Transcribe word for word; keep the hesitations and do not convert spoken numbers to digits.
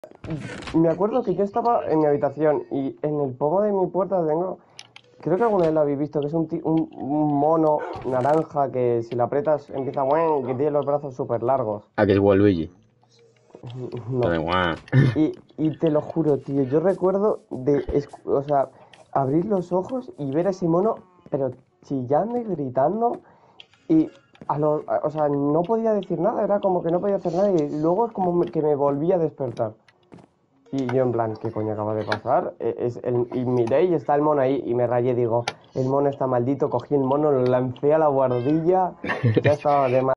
Me acuerdo que yo estaba en mi habitación y en el pomo de mi puerta tengo, creo que alguna vez lo habéis visto, que es un, ti- un, un mono naranja que si lo aprietas empieza, ¡buen! Que tiene los brazos súper largos. Ah, que es Waluigi. Lo de No. guau. Y, y te lo juro, tío, yo recuerdo de, escu- o sea, abrir los ojos y ver a ese mono, pero chillando y gritando, y a lo, a- o sea, no podía decir nada, era como que no podía hacer nada, y luego es como me- que me volvía a despertar. Y yo en plan, ¿qué coño acaba de pasar? E- Es el- y miré y está el mono ahí, y me rayé, digo, el mono está maldito, cogí el mono, lo lancé a la guardilla, ya estaba de